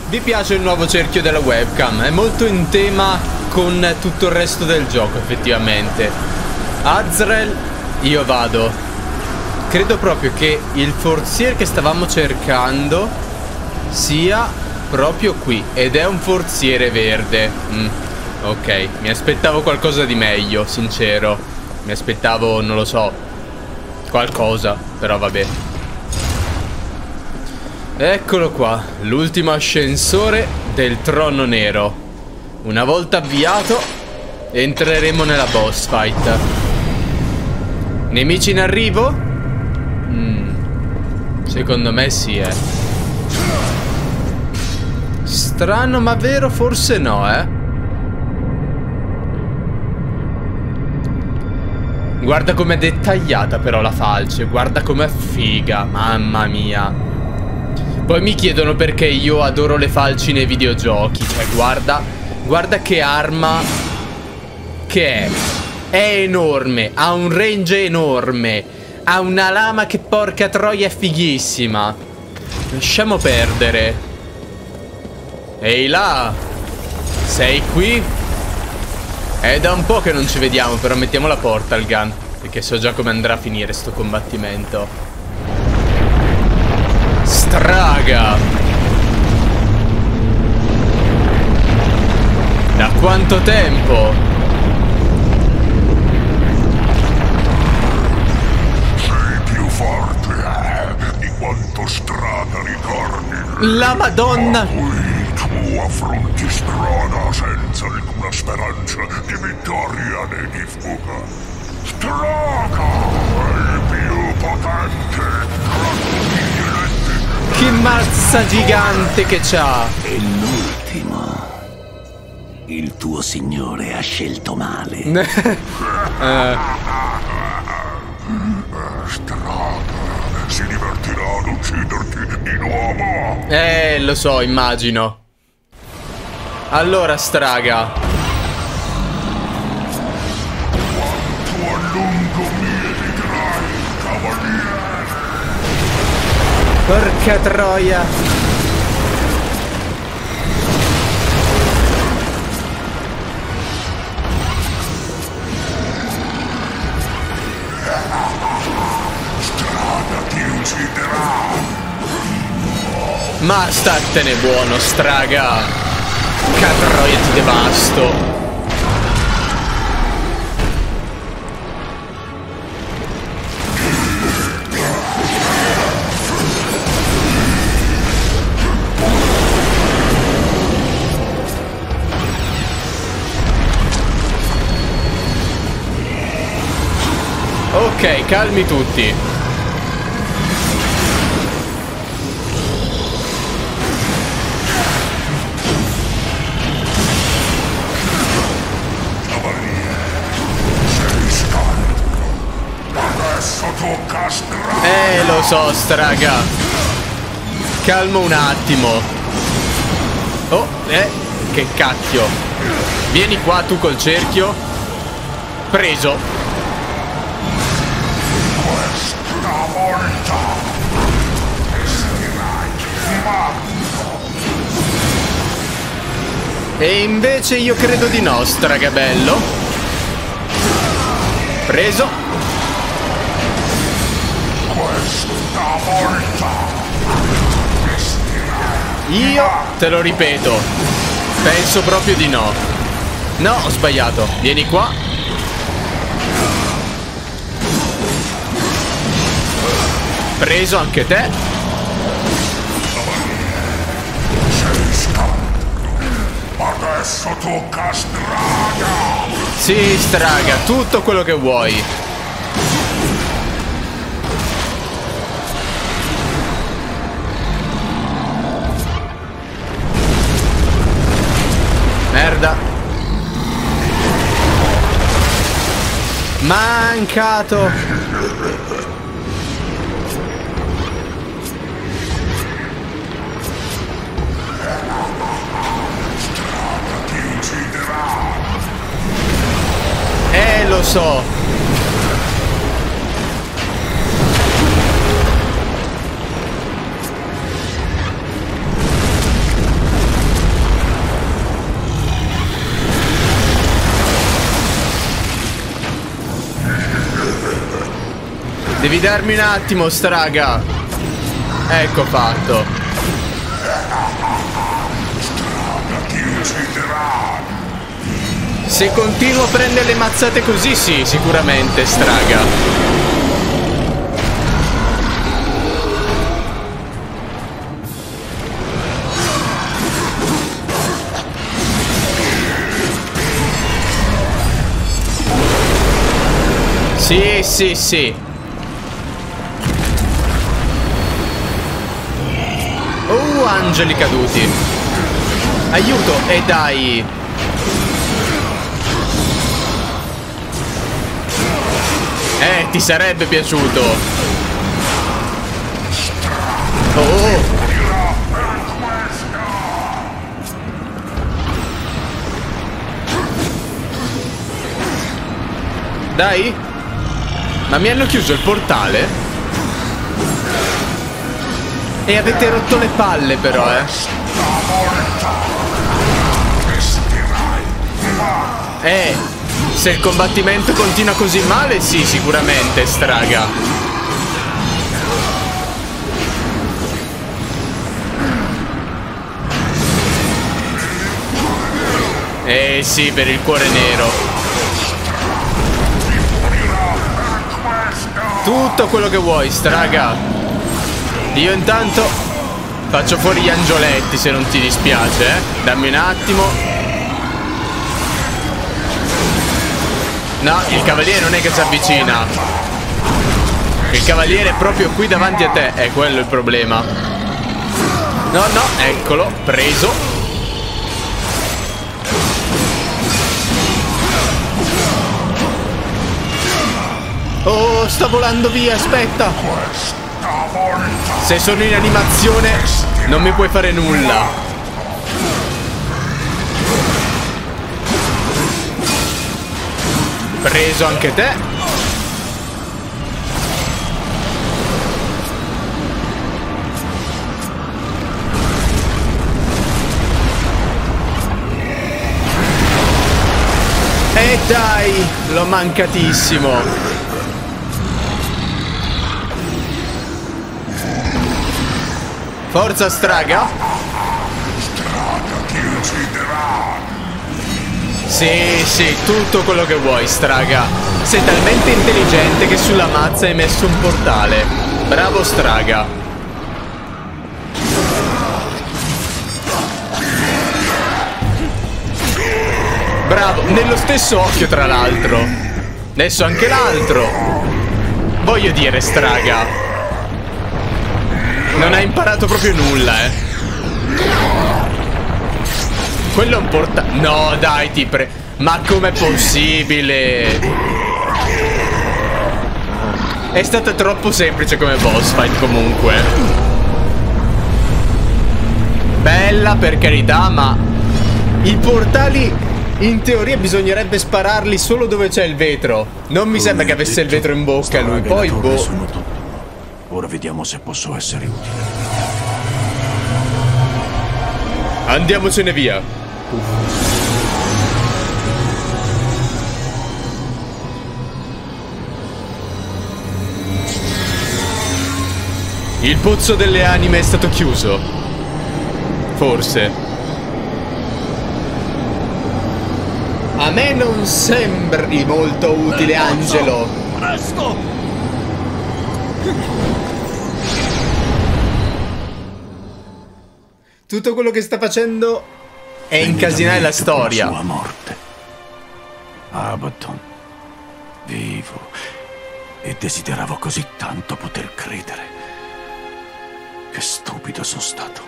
Vi piace il nuovo cerchio della webcam? È molto in tema con tutto il resto del gioco, effettivamente. Azrael, io vado. Credo proprio che il forziere che stavamo cercando sia proprio qui. Ed è un forziere verde. Ok, mi aspettavo qualcosa di meglio, sincero. Mi aspettavo, non lo so, qualcosa, però vabbè. Eccolo qua, l'ultimo ascensore del trono nero. Una volta avviato, entreremo nella boss fight. Nemici in arrivo? Secondo me sì, Strano ma vero, forse no, Guarda com'è dettagliata però la falce. Guarda com'è figa, mamma mia. Poi mi chiedono perché io adoro le falci nei videogiochi. Cioè guarda che arma che è enorme, ha un range enorme, ha una lama che porca troia è fighissima. Lasciamo perdere. Ehi là, sei qui? È da un po' che non ci vediamo, però mettiamo la portal gun, perché so già come andrà a finire sto combattimento. Straga! Da quanto tempo? Sei più forte di quanto Straga ricordi. La Madonna! Qui tu affronti Strada senza alcuna speranza di vittoria né di fuga. Straga è il più potente. Che mazza gigante che c'ha! E l'ultimo. Il tuo signore ha scelto male. Straga si divertirà ad ucciderti di nuovo. Lo so, immagino. Allora, Straga. Quanto a lungo mi eviterai, cavaliere. Porca troia. Strada ti ucciderà. Ma statene buono, Straga. Porca troia, ti devasto. Ok, calmi tutti. Sei stanco. Adesso tocca a Straga. Lo so, Straga. Calmo un attimo. Oh, che cacchio. Vieni qua tu col cerchio. Preso. Questa volta resterai morto. E invece io credo di no, Stragabello. Preso. Questa volta resterai. Io te lo ripeto. Penso proprio di no. No, ho sbagliato. Vieni qua. Preso anche te. Sei stanco. Adesso tocca a Straga. Sì, Straga, tutto quello che vuoi. Merda. Mancato. Lo so. Devi darmi un attimo, straga. Ecco fatto. Se continuo a prendere le mazzate così, sì, sicuramente, straga. Sì, sì, sì. Angeli caduti. Aiuto, e dai. Ti sarebbe piaciuto. Oh. Dai. Ma mi hanno chiuso il portale? E avete rotto le palle però, se il combattimento continua così male, sì, sicuramente, straga. Sì, per il cuore nero. Tutto quello che vuoi, straga. Io intanto faccio fuori gli angioletti, se non ti dispiace, Dammi un attimo. No, il cavaliere non è che si avvicina. Il cavaliere è proprio qui davanti a te. È quello il problema. No, no, eccolo, preso. Oh, sta volando via, aspetta. Se sono in animazione non mi puoi fare nulla. Preso anche te. E dai, l'ho mancatissimo. Forza, straga. Sì, sì, tutto quello che vuoi, straga. Sei talmente intelligente che sulla mazza hai messo un portale. Bravo, straga. Bravo, nello stesso occhio, tra l'altro. Adesso anche l'altro. Voglio dire, straga, non hai imparato proprio nulla, Quello è un portale. No, dai, ma com'è possibile? È stata troppo semplice come boss fight comunque. Bella, per carità, ma i portali in teoria bisognerebbe spararli solo dove c'è il vetro. Non mi sembra che avesse il vetro in bocca lui. Poi boh. Ora vediamo se posso essere utile. Andiamocene via. Il pozzo delle anime è stato chiuso. Forse. A me non sembri molto utile, Angelo. Presto! Tutto quello che sta facendo è incasinare la storia. La sua morte. Abaddon, vivo, e desideravo così tanto poter credere. Che stupido sono stato.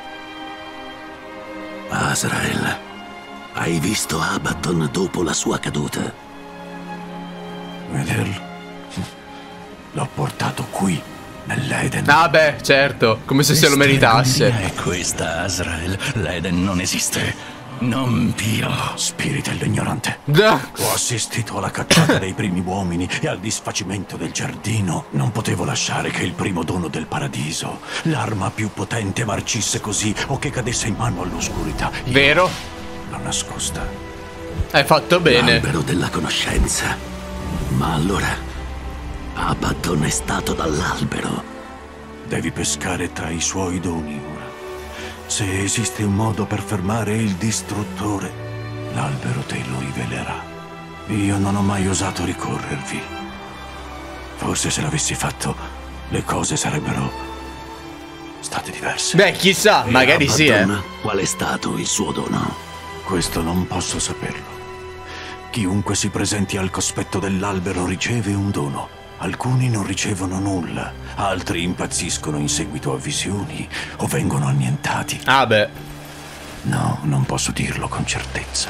Azrael, hai visto Abaddon dopo la sua caduta? Vederlo? L'ho portato qui, nell'Eden. Ah beh, certo, come se lo meritasse. È questa, Azrael. L'Eden non esiste. Non Pio. Spiritello ignorante. Ho assistito alla cacciata dei primi uomini e al disfacimento del giardino. Non potevo lasciare che il primo dono del paradiso, l'arma più potente, marcisse così o che cadesse in mano all'oscurità. Vero? L'ho nascosta. Hai fatto bene. L'albero della conoscenza. Ma allora Abaddon è stato dall'albero. Devi pescare tra i suoi doni ora. Se esiste un modo per fermare il distruttore, l'albero te lo rivelerà. Io non ho mai osato ricorrervi. Forse se l'avessi fatto, le cose sarebbero state diverse. Beh, chissà, magari sì, Qual è stato il suo dono? Questo non posso saperlo. Chiunque si presenti al cospetto dell'albero riceve un dono. Alcuni non ricevono nulla, altri impazziscono in seguito a visioni o vengono annientati. Ah beh. No, non posso dirlo con certezza.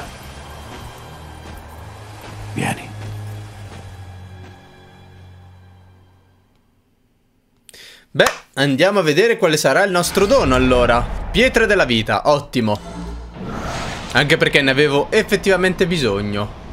Vieni. Beh, andiamo a vedere quale sarà il nostro dono allora. Pietre della vita, ottimo. Anche perché ne avevo effettivamente bisogno.